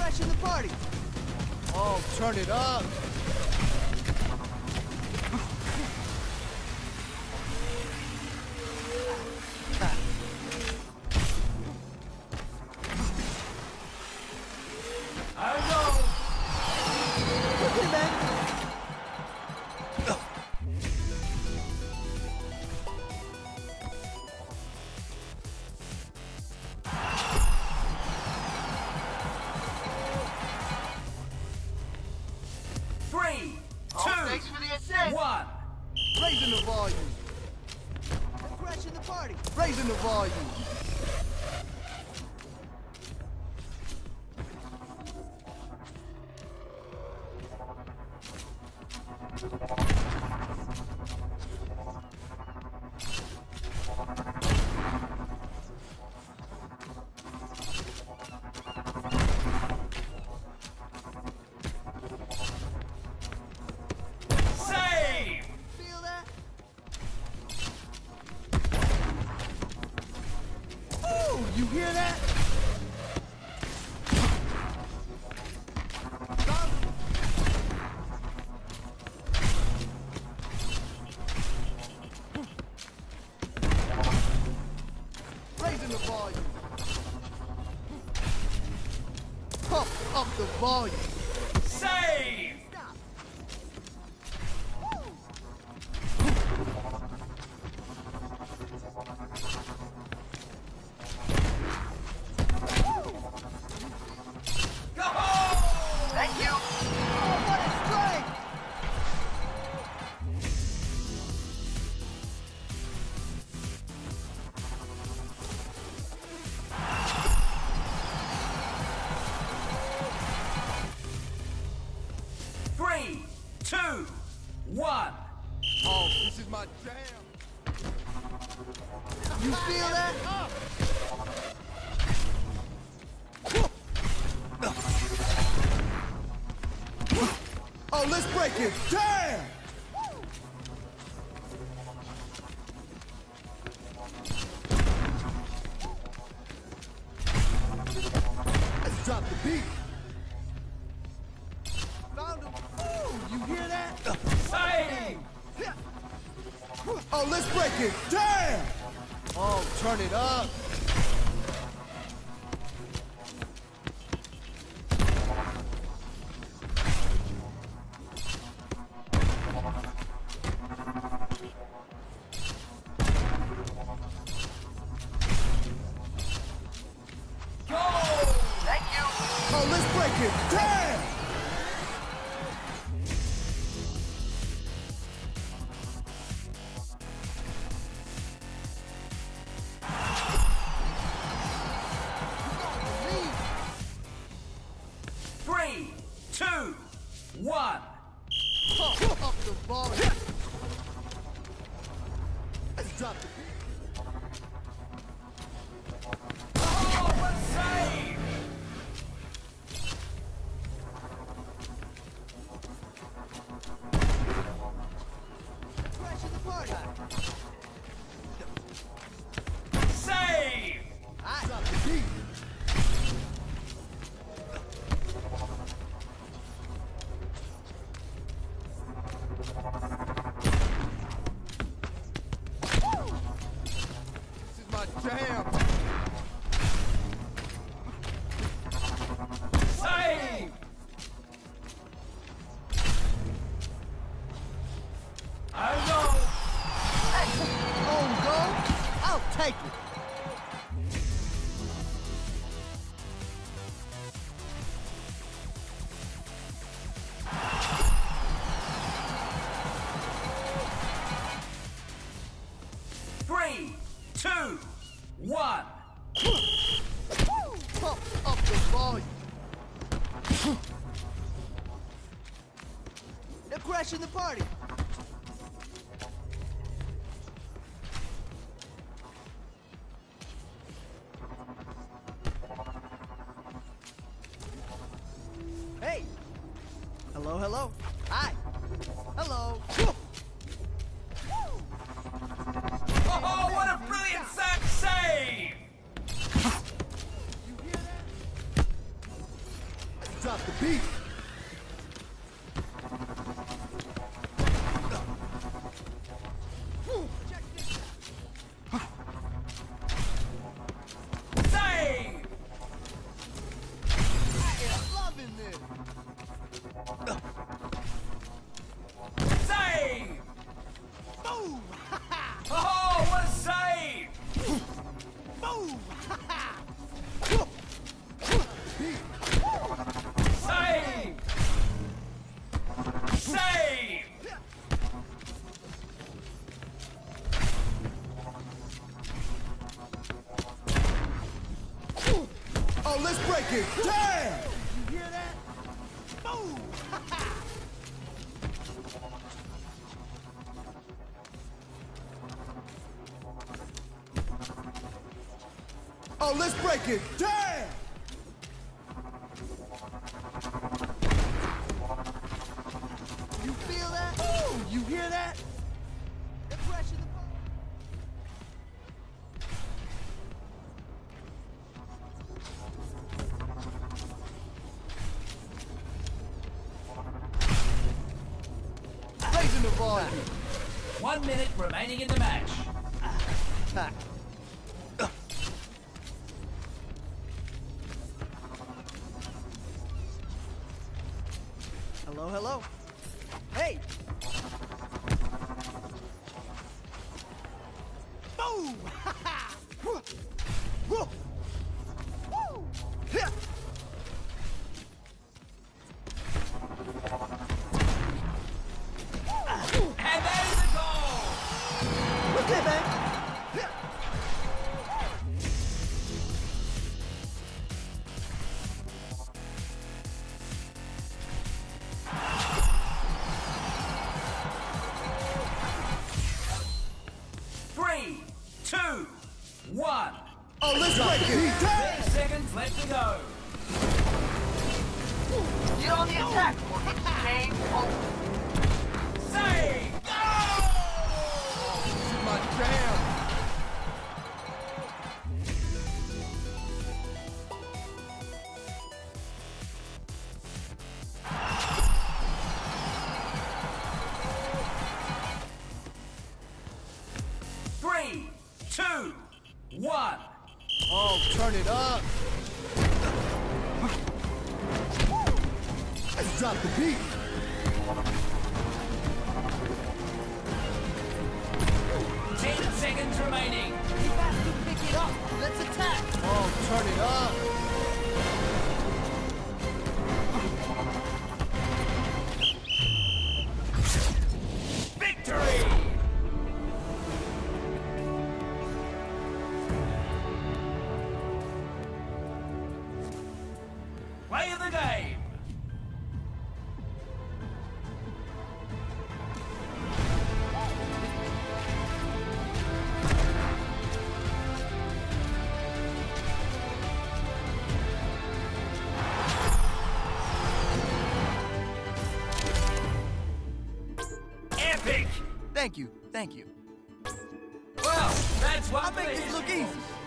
crashing the party. Oh, turn it up. Raising the volume. They're crashing the party. Raising the volume. You hear that? Raising the volume. Pump up the volume. Save! Stop. Thank you! Oh, what a strike! Three, two, one. Oh, this is my jam. You feel that? Oh, let's break it. Damn! Let's drop the beat. Found him. Oh, you hear that? Save! Oh, let's break it. Damn! Oh, turn it up. Thank you! Oh, let's break it. Damn! Three, two, one. Pump up the volume. Let's drop the beat. Oh, what a save! Crashing the party. Save! Drop the beat. This is my jam. Save! I know! On go. I'll take it. Three, two, one. Pump up the volume. They're crashing the party. Hey. Hello, hello. Hi. Hello. Oh, what a brilliant sack save! You hear that? Drop the beat. Save! I'm loving this. Save! Boom! Oh, what a save! Boom! Save! Save! Oh, let's break it. Damn! You hear that? Boom! Oh, let's break it. Damn! You feel that? Boom! You hear that? They're crashing the party. Raising the volume. 1 minute remaining in the match. Hello, hello. Hey! Boom! Woo! Woo! Yeah. And that is a goal! Okay, man. Yeah. 3, 2, 1. Oh, let's break it. 30 seconds left to go. Get on the attack or exchange over. Save! This is my jam. Three, two, one. Oh, turn it up. Let's drop the beat. 10 seconds remaining. You have to pick it up. Let's attack. Oh, turn it up. Victory! Play of the game. Epic! Thank you. Thank you. Well, that's one I for make the this look history easy. books.